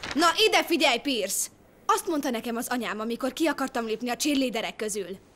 Na ide figyelj, Pierce! Azt mondta nekem az anyám, amikor ki akartam lépni a cheerleaderek közül.